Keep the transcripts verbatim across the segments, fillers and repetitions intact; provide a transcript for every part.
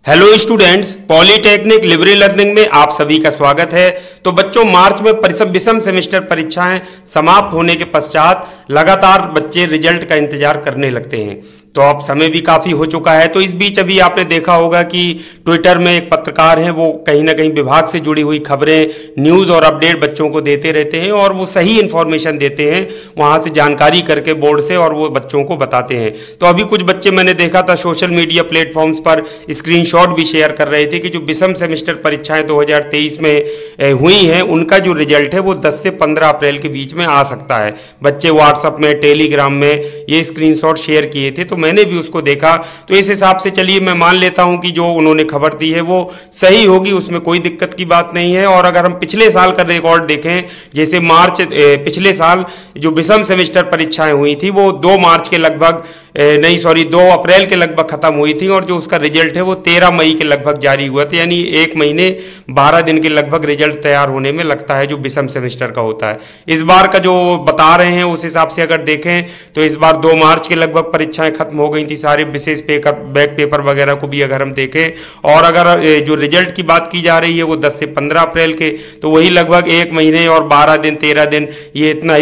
Hello students, polytechnic libre learning में आप सभी का स्वागत है। तो बच्चों, मार्च में परिसम विषम सेमेस्टर परीक्षाएं समाप्त होने के पश्चात लगातार बच्चे रिजल्ट का इंतजार करने लगते हैं। तो अब समय भी काफ़ी हो चुका है। तो इस बीच अभी आपने देखा होगा कि ट्विटर में एक पत्रकार हैं, वो कहीं ना कहीं विभाग से जुड़ी हुई खबरें, न्यूज़ और अपडेट बच्चों को देते रहते हैं और वो सही इन्फॉर्मेशन देते हैं, वहाँ से जानकारी करके बोर्ड से, और वो बच्चों को बताते हैं। तो अभी कुछ बच्चे मैंने देखा था सोशल मीडिया प्लेटफॉर्म्स पर स्क्रीनशॉट भी शेयर कर रहे थे कि जो विषम सेमेस्टर परीक्षाएं दो हज़ार तेईस में हुई हैं, उनका जो रिजल्ट है वो दस से पंद्रह अप्रैल के बीच में आ सकता है। बच्चे व्हाट्सएप में, टेलीग्राम में ये स्क्रीनशॉट शेयर किए थे, तो मैंने भी उसको देखा। तो इस हिसाब से चलिए मैं मान लेता हूं कि जो उन्होंने खबर दी है वो सही होगी, उसमें कोई दिक्कत की बात नहीं है। और अगर हम पिछले साल का रिकॉर्ड देखें, जैसे मार्च पिछले साल जो विषम सेमेस्टर परीक्षाएं हुई थी वो दो मार्च के लगभग नहीं सॉरी दो अप्रैल के लगभग खत्म हुई थी, और जो उसका रिजल्ट है वो तेरह मई के लगभग जारी हुआ था, यानी एक महीने बारह दिन के लगभग रिजल्ट तैयार होने में लगता है जो विषम सेमेस्टर का होता है। इस बार का जो बता रहे हैं उस हिसाब से अगर देखें तो इस बार दो मार्च के लगभग परीक्षाएं खत्म हो गई थी, सारे विशेष पेपर बैक पेपर वगैरह को भी अगर हम देखें। और अगर जो रिजल्ट की बात की जा रही है वो दस से पंद्रह अप्रैल के, तो वही लगभग एक महीने और बारह दिन तेरह दिन, ये इतना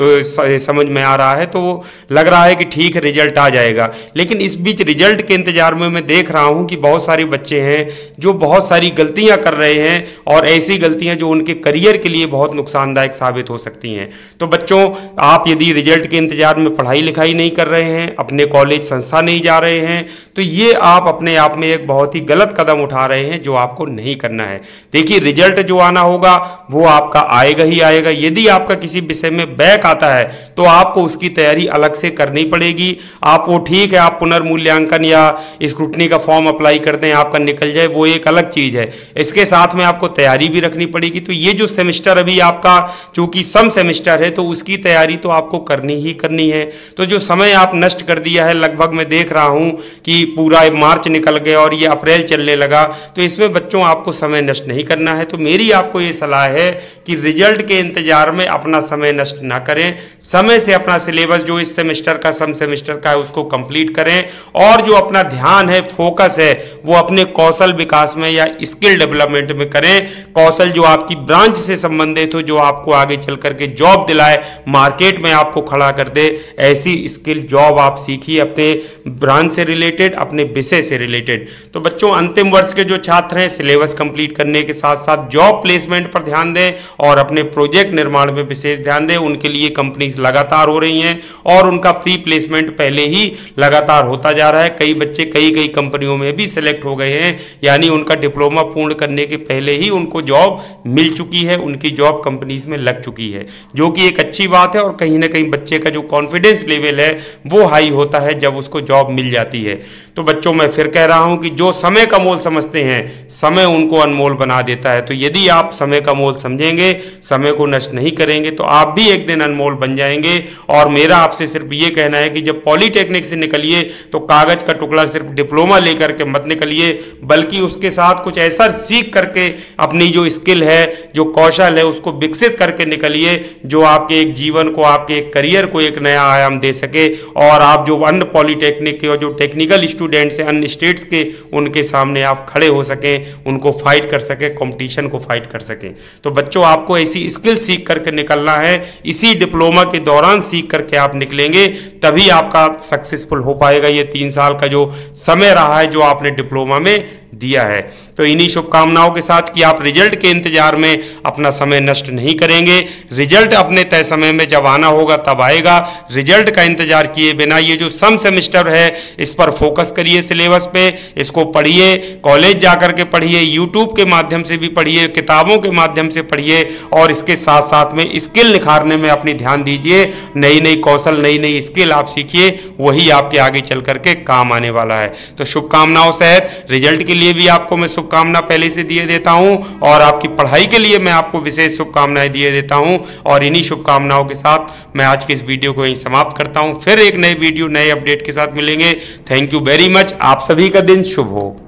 ही समझ में आ रहा है। तो लग रहा है कि ठीक रिजल्ट आ जाएगा। लेकिन इस बीच रिजल्ट के इंतजार में मैं देख रहा हूं कि बहुत सारे बच्चे हैं जो बहुत सारी गलतियां कर रहे हैं, और ऐसी गलतियां जो उनके करियर के लिए बहुत नुकसानदायक साबित हो सकती हैं। तो बच्चों, आप यदि रिजल्ट के इंतजार में पढ़ाई लिखाई नहीं कर रहे हैं, अपने कॉलेज संस्था नहीं जा रहे हैं, तो ये आप अपने आप में एक बहुत ही गलत कदम उठा रहे हैं जो आपको नहीं करना है। देखिए, रिजल्ट जो आना होगा वो आपका आएगा ही आएगा। यदि आपका किसी विषय में बैक आता है तो आपको उसकी तैयारी अलग से करनी पड़ेगी। आप वो ठीक है, आप पुनर्मूल्यांकन या स्क्रूटनी का फॉर्म अप्लाई कर दें, आपका निकल जाए, वो एक अलग चीज़ है। इसके साथ में आपको तैयारी भी रखनी पड़ेगी। तो ये जो सेमेस्टर अभी आपका चूंकि सम सेमेस्टर है, तो उसकी तैयारी तो आपको करनी ही करनी है। तो जो समय आप नष्ट कर दिया है, लगभग मैं देख रहा हूँ कि पूरा मार्च निकल गया और ये अप्रैल चलने लगा, तो इसमें बच्चों आपको समय नष्ट नहीं करना है। तो मेरी आपको ये सलाह है कि रिजल्ट के इंतजार में अपना समय नष्ट ना करें। समय से अपना सिलेबस जो इस सेमेस्टर का सम सेमेस्टर का है उसको कंप्लीट करें, और जो अपना ध्यान है, फोकस है, वो अपने कौशल विकास में या स्किल डेवलपमेंट में करें। कौशल जो आपकी ब्रांच से संबंधित हो, जो आपको आगे चल करके जॉब दिलाए, मार्केट में आपको खड़ा कर दे, ऐसी स्किल जॉब आप सीखिए अपने ब्रांच से रिलेटेड, अपने विषय से रिलेटेड। तो बच्चों, अंतिम वर्ष के जो छात्र हैं, सिलेबस कंप्लीट करने के साथ साथ जॉब प्लेसमेंट पर ध्यान दें और अपने प्रोजेक्ट निर्माण में विशेष ध्यान दें। उनके लिए कंपनीज लगातार हो रही हैं और उनका प्री प्लेसमेंट पहले ही लगातार होता जा रहा है। कई बच्चे कई कई कंपनियों में भी सिलेक्ट हो गए हैं, यानी उनका डिप्लोमा पूर्ण करने के पहले ही उनको जॉब मिल चुकी है, उनकी जॉब कंपनीज में लग चुकी है, जो कि एक अच्छी बात है। और कहीं ना कहीं बच्चे का जो कॉन्फिडेंस लेवल है वो हाई होता है जब उसको जॉब मिल जाती है। तो बच्चों, मैं फिर कह रहा हूं कि जो समय का मोल समझते हैं, समय उनको अनमोल बना देता है। तो यदि आप समय का मोल समझेंगे, समय को नष्ट नहीं करेंगे, तो आप भी एक दिन अनमोल बन जाएंगे। और मेरा आपसे सिर्फ ये कहना है कि जब पॉलीटेक्निक से निकलिए तो कागज का टुकड़ा सिर्फ डिप्लोमा लेकर के मत निकलिए, बल्कि उसके साथ कुछ ऐसा सीख करके अपनी जो स्किल है, जो कौशल है, उसको विकसित करके निकलिए, जो आपके एक जीवन को, आपके एक करियर को एक नया आयाम दे सके। और आप जो अन्य पॉलीटेक्निक के और जो टेक्निकल स्टूडेंट्स हैं अन्य स्टेट्स के, उनके सामने आप खड़े हो सकें, उनको फाइट कर सके, कंपटीशन को फाइट कर सकें। तो बच्चों, आपको ऐसी स्किल सीख करके निकलना है। इसी डिप्लोमा के दौरान सीख करके आप निकलेंगे, तभी आपका सक्सेसफुल हो पाएगा ये तीन साल का जो समय रहा है, जो आपने डिप्लोमा में दिया है। तो इन्हीं शुभकामनाओं के साथ कि आप रिजल्ट के इंतजार में अपना समय नष्ट नहीं करेंगे। रिजल्ट अपने तय समय में जब आना होगा तब आएगा। रिजल्ट का इंतजार किए बिना ये जो सम सेमेस्टर है, इस पर फोकस करिए, सिलेबस पे इसको पढ़िए, कॉलेज जाकर के पढ़िए, यूट्यूब के माध्यम से भी पढ़िए, किताबों के माध्यम से पढ़िए, और इसके साथ साथ में स्किल निखारने में अपनी ध्यान दीजिए। नई नई कौशल, नई नई स्किल आप सीखिए, वही आपके आगे चल करके काम आने वाला है। तो शुभकामनाओं सहित रिजल्ट के लिए भी आपको मैं शुभकामना पहले से दिए देता हूं, और आपकी पढ़ाई के लिए मैं आपको विशेष शुभकामनाएं दिए देता हूं। और इन्हीं शुभकामनाओं के साथ मैं आज के इस वीडियो को यहीं समाप्त करता हूं। फिर एक नए वीडियो, नए अपडेट के साथ मिलेंगे। Thank you very much. आप सभी का दिन शुभ हो।